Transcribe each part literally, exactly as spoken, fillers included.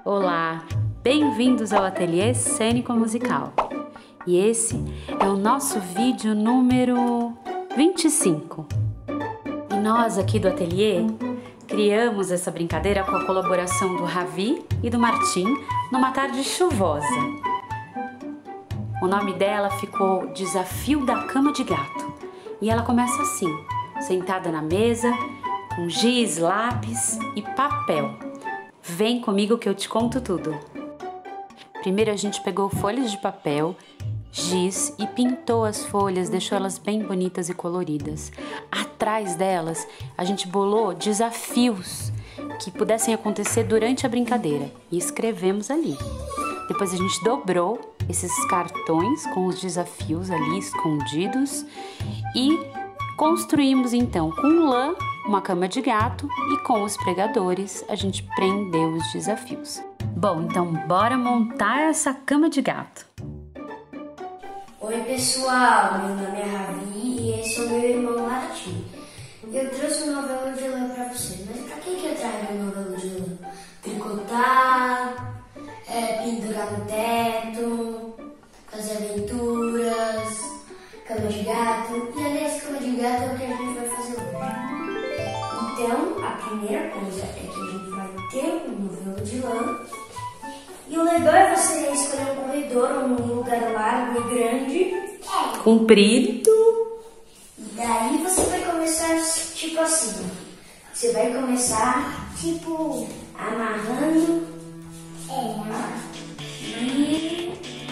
Olá, bem-vindos ao Ateliê Cênico Musical. E esse é o nosso vídeo número vinte e cinco. E nós aqui do Ateliê criamos essa brincadeira com a colaboração do Ravi e do Martim numa tarde chuvosa. O nome dela ficou Desafio da Cama de Gato. E ela começa assim, sentada na mesa, com giz, lápis e papel. Vem comigo que eu te conto tudo. Primeiro a gente pegou folhas de papel, giz e pintou as folhas, deixou elas bem bonitas e coloridas. Atrás delas a gente bolou desafios que pudessem acontecer durante a brincadeira e escrevemos ali. Depois a gente dobrou esses cartões com os desafios ali escondidos e construímos então com lã uma cama de gato e com os pregadores a gente prendeu os desafios. Bom, então bora montar essa cama de gato. Oi pessoal, meu nome é Ravi e esse é o meu irmão Martim. Eu trouxe um novelo de lã pra vocês, mas pra que que eu trago um novelo de lã? Tricotar, é, pendurar no teto, fazer aventuras, cama de gato. E aliás, cama de gato é o que a gente vai fazer hoje. Então, a primeira coisa é que a gente vai ter um novelo de lã. E o legal é você escolher um corredor ou um lugar largo e grande. Comprido. E daí você vai começar tipo assim. Você vai começar tipo amarrando. É. E...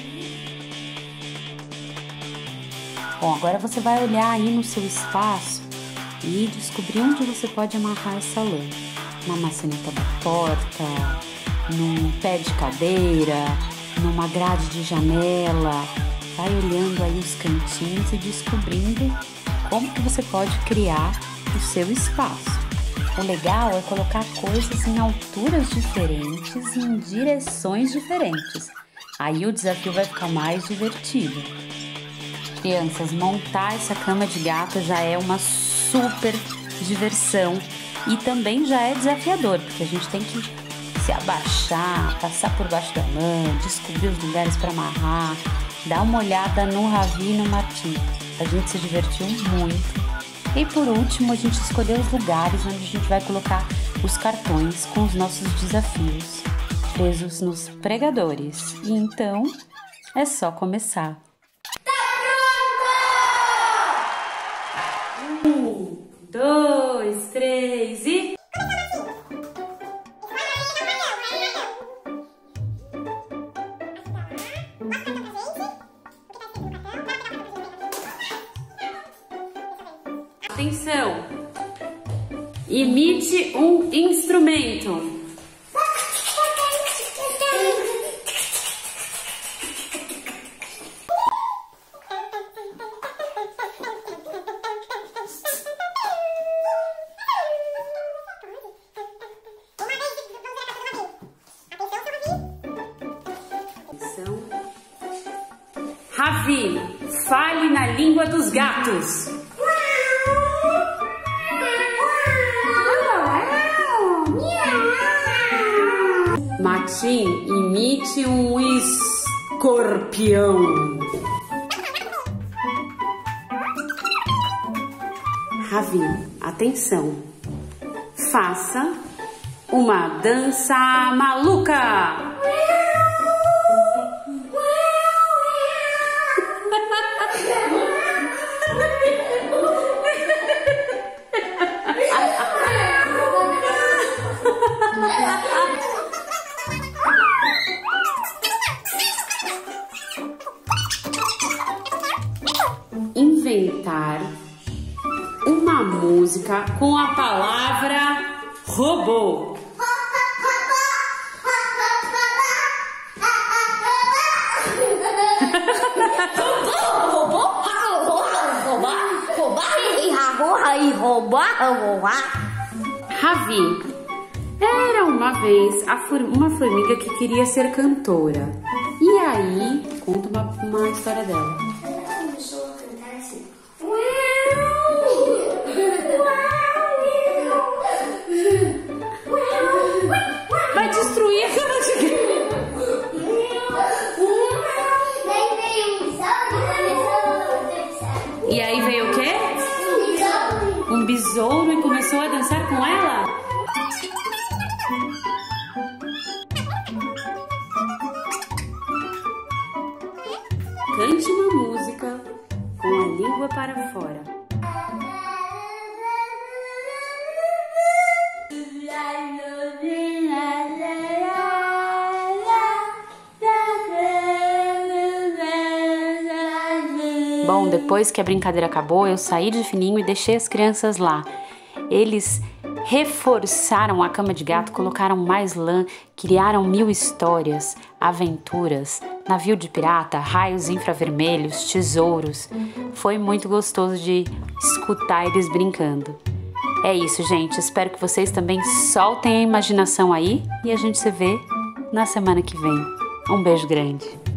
Bom, agora você vai olhar aí no seu espaço e descobrir onde você pode amarrar essa lã. Na maçaneta da porta, num pé de cadeira, numa grade de janela. Vai olhando aí os cantinhos e descobrindo como que você pode criar o seu espaço. O legal é colocar coisas em alturas diferentes e em direções diferentes. Aí o desafio vai ficar mais divertido. Crianças, montar essa cama de gato já é uma super diversão e também já é desafiador, porque a gente tem que se abaixar, passar por baixo da lã, descobrir os lugares para amarrar, dar uma olhada no Ravi e no Martim. A gente se divertiu muito. E por último, a gente escolheu os lugares onde a gente vai colocar os cartões com os nossos desafios presos nos pregadores. E então, é só começar. Um, dois, três e... Atenção! Imite um instrumento. Ravi, fale na língua dos gatos. Martim, imite um escorpião. Ravi, atenção. Faça uma dança maluca. Inventar uma música com a palavra robô. Ravi, era uma vez a for uma formiga que queria ser cantora. E aí, conta uma, uma história dela. Ela começou a cantar assim. Vai destruir a cama de Bom, depois que a brincadeira acabou, eu saí de fininho e deixei as crianças lá. Eles reforçaram a cama de gato, colocaram mais lã, criaram mil histórias, aventuras, navio de pirata, raios infravermelhos, tesouros. Foi muito gostoso de escutar eles brincando. É isso, gente. Espero que vocês também soltem a imaginação aí e a gente se vê na semana que vem. Um beijo grande.